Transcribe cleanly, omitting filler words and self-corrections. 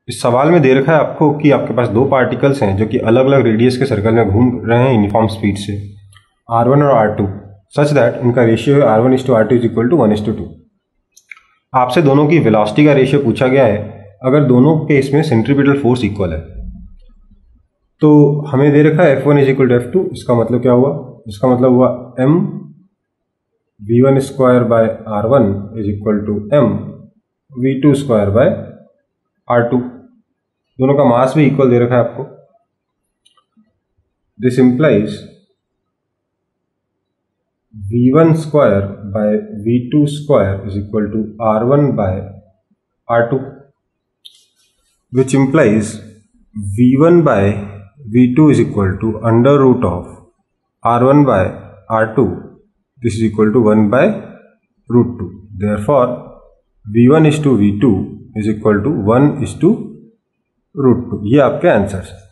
इस सवाल में दे रखा है आपको कि आपके पास दो पार्टिकल्स हैं जो कि अलग अलग रेडियस के सर्कल में घूम रहे हैं यूनिफॉर्म स्पीड से, R1 और R2, सच दैट इनका रेशियो है R1:R2 इज इक्वल टू 1:2। आपसे दोनों की वेलोसिटी का रेशियो पूछा गया है अगर दोनों केस में सेंट्रीपिटल फोर्स इक्वल है। तो हमें दे रखा है F1 is equal to F2, इसका मतलब क्या हुआ? इसका मतलब हुआ m v1 square by R1 is equal to m v2 square by R2। दोनों का मास भी इक्वल दे रखा है आपको। This implies v1 square by v2 square is equal to R1 by R2, which implies v1 by v2 is equal to under root of R1 by R2. This is equal to 1 by root 2. Therefore, v1 is to v2 is equal to 1 is to root 2. ये आपके answer है।